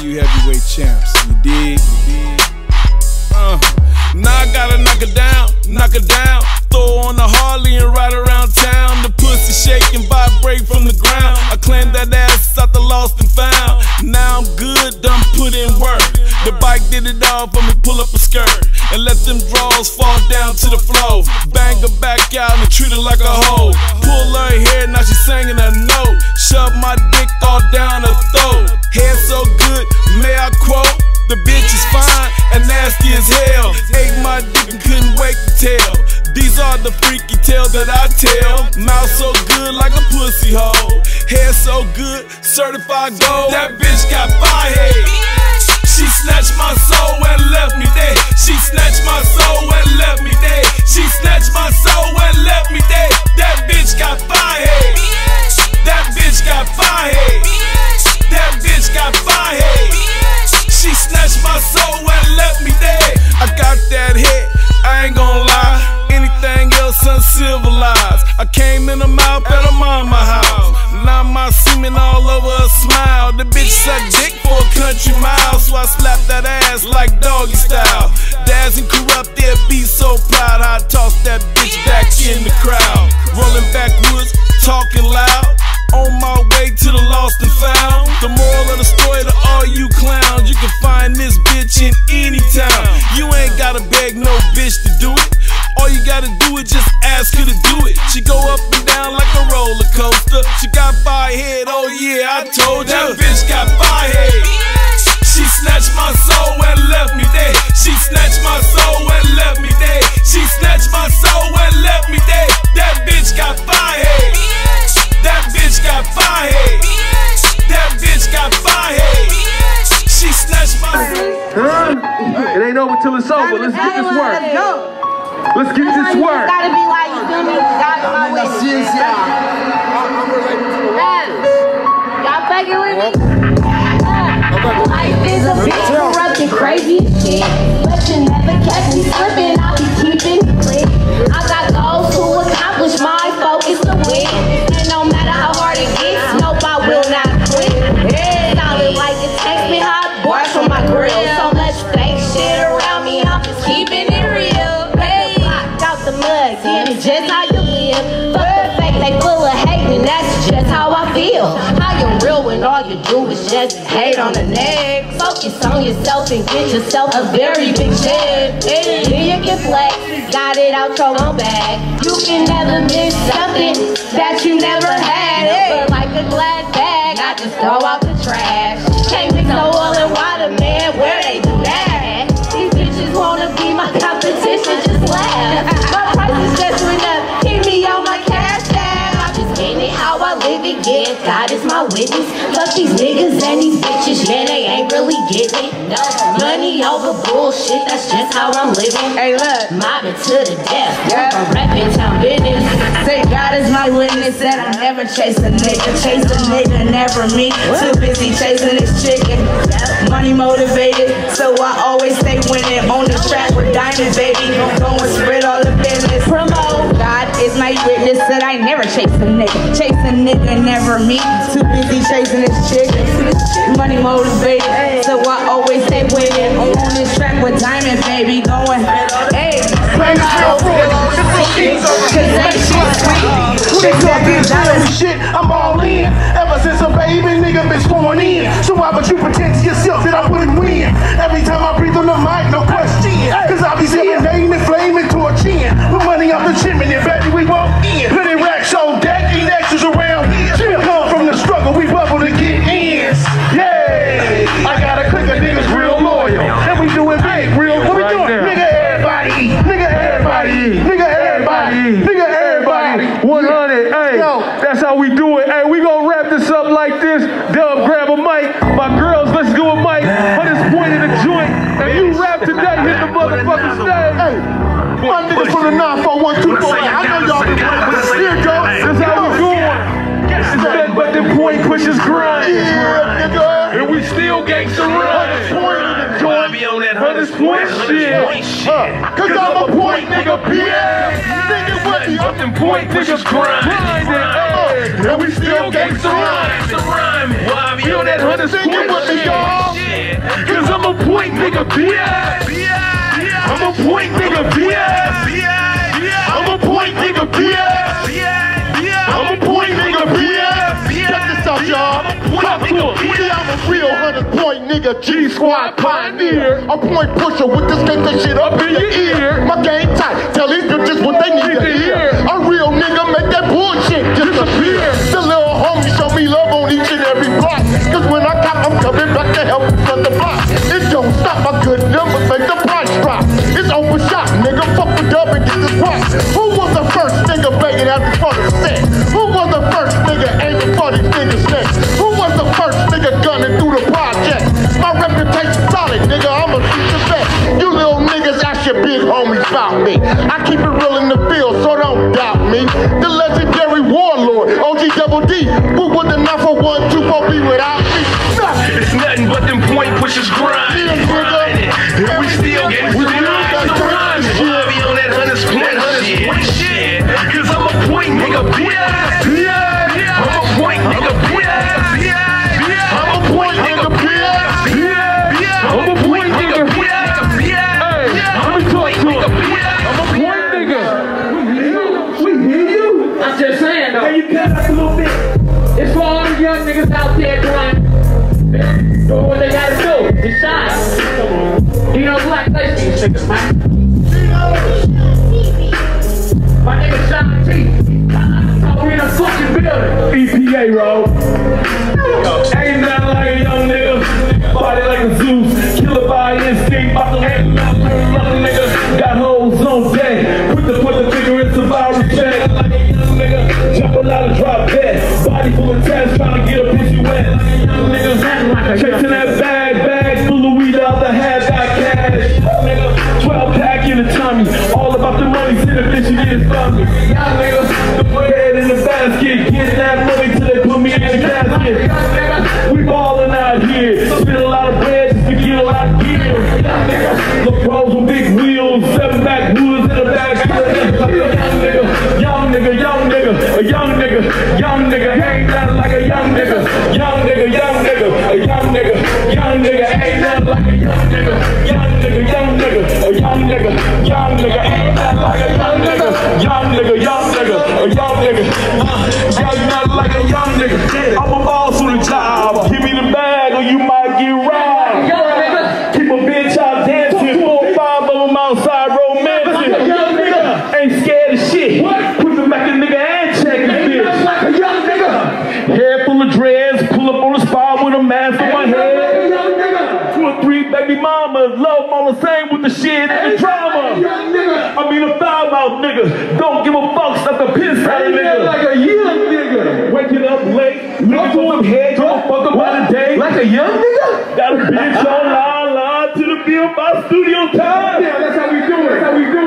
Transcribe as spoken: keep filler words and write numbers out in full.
you heavyweight champs. You dig? You dig? Uh, now I gotta knock it down, knock it down. Throw on the Harley and ride around town. The pussy shake and vibrate from the ground. I claimed that ass out the lost and found. Now I'm good, done put in work. The bike did it all for me, pull up a skirt and let them draws fall down to the floor. Bang her back out and treat her like a hoe. Pull her hair, now she singing a note. Shove my dick all down her throat. Hair so good, may I quote? The bitch is fine and nasty as hell. Ate my dick and couldn't wait to tell. These are the freaky tales that I tell. Mouth so good like a pussy hole. Hair so good, certified gold. That bitch got fire head. She snatched my soul and left me dead. She snatched my soul and left me dead. She snatched my soul and left me dead. That bitch got fire head. That bitch got fire head. That bitch got fire head. She snatched my soul and left me dead. I got that hit, I ain't gon' lie. Anything else uncivilized. I came in the mouth at her mama house. Now my semen all over her smile. The bitch suck dick for a country mile. So I slap that ass like doggy style. Daz and Corrupt, they'll be so proud. I toss that bitch back in the crowd. Rolling backwoods, talking loud. On my way to the lost and found. The moral of the story to all you clowns, you can find this bitch in any town. You ain't gotta beg no bitch to do it. All you gotta do is just ask her to do it. She go up and down like a roller coaster. She got fire head, oh yeah, I told you. That bitch got fire head. She snatched my soul and left me dead. She snatched my soul and left me dead. She snatched my soul and left me dead. That bitch got fire head. That bitch got fire head. That bitch got fire head. She snatched my soul. It ain't over till it's over. Let's get this work. Let's get this work. Gotta be like, you feel me? God in my way. Y'all fucking with me? Life is a bitch, corrupted, crazy as shit. But you never catch me slipping, I'll be keeping it clear. I got goals to accomplish, my focus to win. And no matter how hard it gets, nope, I will not quit. Solid like it takes me hot, boy, from my grill. So much fake shit around me, I'm just keeping it real. Hey, blocked out the mud, damn, it's just how you live. Fuck the fake, they full of hate, and that's just how I feel. How you real when all you do is just hate on the neck. Focus on yourself and get yourself a very big check. Then you can flex, got it out your own bag. You can never miss something that you never had. But like a glad bag, I just throw out the trash. Can't mix no oil and water, man, where they do that? These bitches wanna be my competition, just laugh. My prices just went up, keep me on my cash app. I'm just getting it how I live it, yeah, God is my witness. Fuck these niggas and these bitches, yeah, they ain't really getting it. No money over bullshit, that's just how I'm living. Hey, look, mobbing to the death, yeah. I'm rapping town business. Say God is my witness that I never chase a nigga. Chase a nigga, never me. Too busy chasing this chicken. Money motivated, so I always stay winning. On the track with Diamond, baby. Go and spread all the business. Promote. God is my witness that I never chase a nigga. Chase a nigga, never me. Too busy chasing this chicken. Money motivated, so I always stay winning. On this track with Diamond, baby. Going, hey, promote. They talking down shit, I'm all in. Ever since a baby, nigga been sworn in. So why would you pretend to yourself that I wouldn't win? Every time I breathe on the mic, no question. Cause I be serenading, flaming, torching. With money off the chimney, baby, we walk in. Put it racks on deck, eat extras around here. Come from the struggle, we bubble to get in. Yeah, I got a clique of niggas real loyal. And we do it big, real. What we doing? Nigga, everybody eat. Nigga, everybody eat. Nigga, everybody eat. Nigga, everybody. one hundred, hey, yo, that's how we do it. Hey, we gonna wrap this up like this. Dub, grab a mic. My girls, let's do a mic. Put this point in the joint. And you rap today, hit the motherfucking stage. Hey, my niggas from the nine four one two four. I know y'all been playing with us. Here it goes. That's how we going. It's nothing but the point pushes grind. Yeah, nigga. And we still gangsta run. Join me on that Hunters Point shit. Uh, Cause I'm a point nigga, bitch. Nigga, what the up them point niggas grind. And we still gangsta run. Why me on that Hunters Point shit? I'm a point nigga, bitch. I'm a point nigga, bitch. I'm a point nigga, bitch. I'm a point nigga, bitch. Check this out, y'all. Talk to him. I'm a real hundred point nigga, G Squad pioneer. A point pusher with this gangsta shit up in your ear. My game tight, tell these bitches what they need to hear. A real nigga make that bullshit disappear. The little homie show me love on each and every block. Cause when I got, I'm coming back to help cut the block. It don't stop, my good numbers make the price drop. It's open shop, nigga, fuck with dub and get this rock. Who was the first nigga begging out in front of the set? Who was the first nigga aiming for these niggas next? Who was the first nigga gunning through the project? My reputation solid, nigga, I'm a future vet. You little niggas ask your big homies about me. I keep it real in the field, so don't doubt me. The legendary warlord, O G Double D. Who would the not for one, two, four be without me? Nothing. It's nothing but them point pushers grind. Yeah, nigga. And we still getting We still really got the rhymes. shit. Be on that hunters point shit. Cause I'm a point nigga, bitch. I'm a point nigga, bitch. I'm a point nigga, bitch. I'm a point nigga, bitch. Hey, let me talk to him. I'm a point nigga. We hear you. I'm just saying though. Can you cut up a little bit? It's for all the young niggas out there doing doing what they gotta do. It's shine. You know, black face these niggas, man. My nigga Sean T. We in a fucking building. E P A, bro. Ain't nothing like a young nigga. Body like a Zeus. Killer by instinct. About to hang out. Nothing nigga. Got hoes on deck. Put the put the figure in survival check. Like a young nigga. Jumping out of drop dead. Body full of tests. Trying to get a pussy wet. Like a young nigga. Chasing that bag. Bag full of weed out the hat. Got cash. Nigga. twelve pack in the tummy. All about the money. See the bitch you get from me. Young nigga. The bread in the basket. Get that money till they put me in the casket. We ballin' out here. Spend a lot of bread just to get a lot of gear. Look pros with big wheels. Seven backwoods in the back. Young nigga, young nigga, a young nigga, young nigga, ain't nothing like a young nigga. Young nigga, young nigga, a young nigga, young nigga, ain't nothing like a young nigga. Young nigga, young nigga, a young nigga, young nigga, ain't nothing like a young nigga. Young nigga, young nigga, a young nigga, ain't nothing like a young nigga. I'm a boss on the job. Give me the bag or you might get robbed. Keep a bitch out dancing. Four or five of them outside romancing. Ain't scared of shit. Put the back a nigga and check his bitch. Like a young nigga. Hair full of dreads. Pull up on the spot with a mask on my head. Two or three baby mamas. Love them all the same with the shit and the drama. I mean a foul mouth nigga. Don't give a fuck. Stuck the piss out of nigga. Like a young nigga. Waking up late. Looking for some head. Don't fuck about a day. Like a young nigga. Got a bitch on line, line to the bill by studio time. Yeah, that's how we do it. That's how we do it.